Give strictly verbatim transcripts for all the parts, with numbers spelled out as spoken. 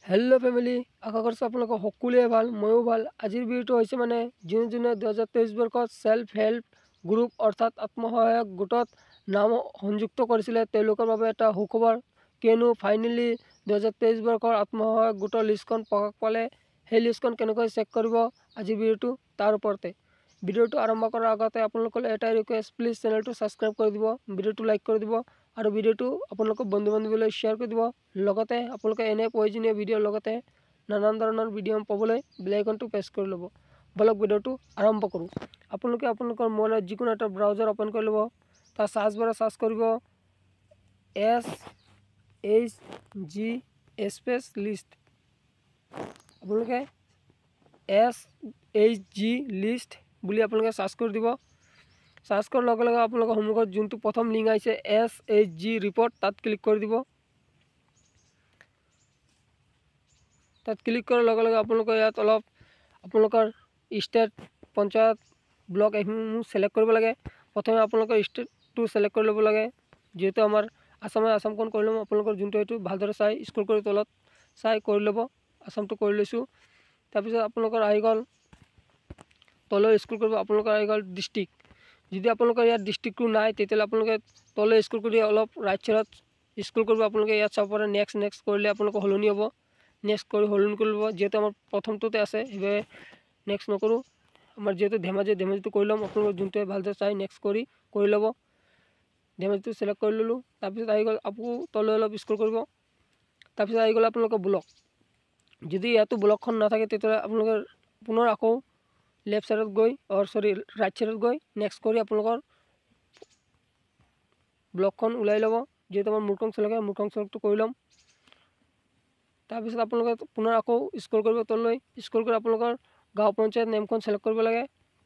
Hello family आशा कर आपलोक सकलोरे भल मयो भल आज भिडिओ माने जो जो दुहजार तेईस बर्षत सेल्फ हेल्प ग्रुप अर्थात आत्मसहायक गोटत नाम संयुक्त कर सुखबर क्यों फाइनेलि दुहजार तेईस बर्षर आत्मसहायक गोटर लिस्टन प्रकाश पाले সেই লিষ্টখন কেনেকৈ চেক কৰিব আজি ভিডিঅ'টো তাৰ ওপৰতে ভিডিঅ'টো আৰম্ভ কৰাৰ আগতে আপোনালোকলৈ এটাই ৰিকুৱেষ্ট প্লিজ চেনেলটো সাবস্ক্ৰাইব কৰি দিব ভিডিঅ'টো লাইক কৰি দিব আৰু ভিডিঅ'টো আপোনালোকৰ বন্ধু বান্ধৱীলৈ শ্বেয়াৰ কৰি দিব লগতে আপোনালোকে এনে প্ৰয়োজনীয় ভিডিঅ'ৰ লগতে নানান ধৰণৰ ভিডিঅ' পাবলৈ বেল আইকনটো প্ৰেছ কৰি ল'ব বলক ভিডিঅ'টো আৰম্ভ কৰোঁ আপোনালোকে আপোনালোকৰ মোবাইলত যিকোনো এটা ব্ৰাউজাৰ ওপেন কৰি ল'ব তাৰ সাৰ্চ বাৰত সাৰ্চ কৰিব S H G space list আপোনালোকে এছ এইচ জি লিষ্ট বুলি আপোনালোকে সাৰ্চ কৰি দিব সাৰ্চ কৰাৰ লগে লগে আপোনালোকৰ সন্মুখত যোনটো প্ৰথম লিংক আহিছে এছ এইচ জি ৰিপৰ্ট তাত ক্লিক কৰি দিব তাত ক্লিক কৰাৰ লগে লগে আপোনালোকে ইয়াত অলপ আপোনালোকৰ ষ্টেট পঞ্চায়ত ব্লক এইসমূহ সিলেক্ট কৰিব লাগে প্ৰথমে আপোনালোকৰ ষ্টেটটো সিলেক্ট কৰি ল'ব লাগে যেহেতু আমাৰ আসামে আসামখন কৰি ল'ম আপোনালোকৰ যোনটো এইটো ভালদৰে চাই স্ক্ৰল কৰি তলত চাই কৰি ল'ব আসামটো কৰি লৈছোঁ তাৰপিছত আপোনালোকৰ আহি গ'ল তললৈ স্ক্ৰল কৰিব আপোনালোকৰ আহি গ'ল ডিষ্ট্ৰিক্ট যদি আপোনালোকৰ ইয়াত ডিষ্ট্ৰিক্টটো নাই তেতিয়াহ'লে আপোনালোকে তললৈ স্ক্ৰল কৰি অলপ ৰাইট চাইডত স্ক্ৰল কৰিব আপোনালোকে ইয়াত চাব পাৰে নেক্সট নেক্সট কৰিলে আপোনালোকৰ সলনি হ'ব নেক্সট কৰি সলনি কৰি ল'ব যেহেতু আমাৰ প্ৰথমটোতে আছে সেইবাবে নেক্সট নকৰোঁ আমাৰ যেহেতু ধেমাজি ধেমাজিটো কৰি ল'ম আপোনালোকৰ যোনটোৱে ভালদৰে চাই নেক্সট কৰি কৰি ল'ব ধেমাজিটো চিলেক্ট কৰি ল'লোঁ তাৰপিছত আহি গ'ল আকৌ তললৈ অলপ স্ক্ৰল কৰিব তাৰপিছত আহি গ'ল আপোনালোকৰ ব্লক যদি ইয়াতো ব্লকখন নাথাকে তেতিয়াহ'লে আপোনালোকে পুনৰ আকৌ লেফ্ট সাইডত গৈ অৰ সৰি ৰাইট সাইডত গৈ নেক্সট কৰি আপোনালোকৰ ব্লকখন ওলাই ল'ব যেহেতু আমাৰ মুৰকং চেলেকে মুৰকং চেলেকটো কৰি ল'ম তাৰপিছত আপোনালোকে পুনৰ আকৌ স্ক্ৰল কৰিব তললৈ স্ক্ৰল কৰি আপোনালোকৰ গাঁও পঞ্চায়ত নেমখন সিলেক্ট কৰিব লাগে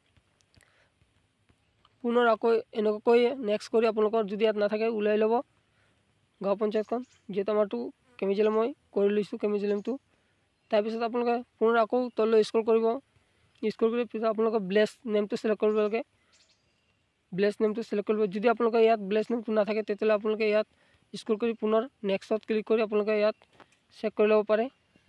পুনৰ আকৌ এনেকৈ নেক্সট কৰি আপোনালোকৰ যদি ইয়াত নাথাকে ওলাই ল'ব গাঁও পঞ্চায়তখন যেহেতু আমাৰটো কেমিজেল মই কৰি লৈছোঁ কেমিজেলটো তাৰপিছত আপোনালোকে পুনৰ আকৌ তললৈ স্ক্ৰল কৰিব স্ক্ৰল কৰি পিছত আপোনালোকৰ ব্লেছ নেমটো সিলেক্ট কৰিব লাগে ব্লেছ নেমটো সিলেক্ট কৰিব যদি আপোনালোকে ইয়াত ব্লেছ নেমটো নাথাকে তেতিয়াহ'লে আপোনালোকে ইয়াত স্ক্ৰল কৰি পুনৰ নেক্সটত ক্লিক কৰি আপোনালোকে ইয়াত চেক কৰি ল'ব পাৰে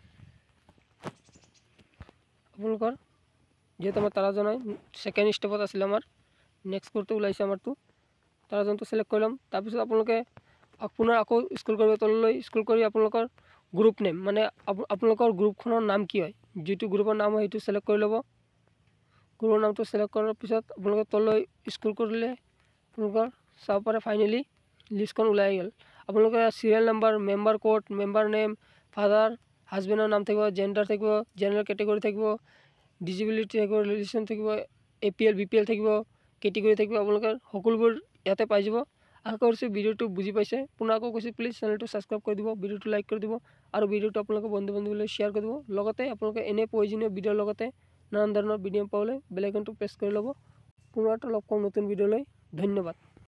আপোনালোকৰ যেহেতু আমাৰ তাৰাজন ছেকেণ্ড ষ্টেপত আছিলে আমাৰ নেক্সট কৰোঁতে ওলাইছে আমাৰটো তাৰাজনটো সিলেক্ট কৰি ল'ম তাৰপিছত আপোনালোকে পুনৰ আকৌ স্ক্ৰল কৰিব তললৈ স্ক্ৰল কৰি আপোনালোকৰ গ্ৰুপ নেম মানে আপোনালোকৰ গ্ৰুপখনৰ নাম কি হয় যিটো গ্ৰুপৰ নাম হয় সেইটো সিলেক্ট কৰি ল'ব গ্ৰুপৰ নামটো সিলেক্ট কৰাৰ পিছত আপোনালোকে তললৈ স্ক্ৰল কৰিলে আপোনালোকৰ চাব পাৰে ফাইনেলি লিষ্টখন ওলাই গ'ল আপোনালোকে serial number member code member name father হাজবেণ্ডৰ নাম থাকিব জেণ্ডাৰ থাকিব জেনেৰেল কেটেগৰী থাকিব ডিজিবিলিটি থাকিব ৰিলেশ্যন থাকিব A P L B P L থাকিব কেটেগৰী থাকিব আপোনালোকে সকলোবোৰ ইয়াতে পাই যাব আশা কৰিছোঁ ভিডিঅ'টো বুজি পাইছে পুনৰ আকৌ কৈছোঁ প্লিজ চেনেলটো ছাবস্ক্ৰাইব কৰি দিব ভিডিঅ'টো লাইক কৰি দিব আৰু ভিডিঅ'টো আপোনালোকৰ বন্ধু বান্ধৱীলৈ শ্বেয়াৰ কৰি দিব লগতে আপোনালোকে এনে প্ৰয়োজনীয় ভিডিঅ'ৰ লগতে নানান ধৰণৰ ভিডিঅ' পাবলৈ বেল আইকনটো প্ৰেছ কৰি ল'ব পুনৰ এটা লগ পাম নতুন ভিডিঅ'লৈ ধন্যবাদ।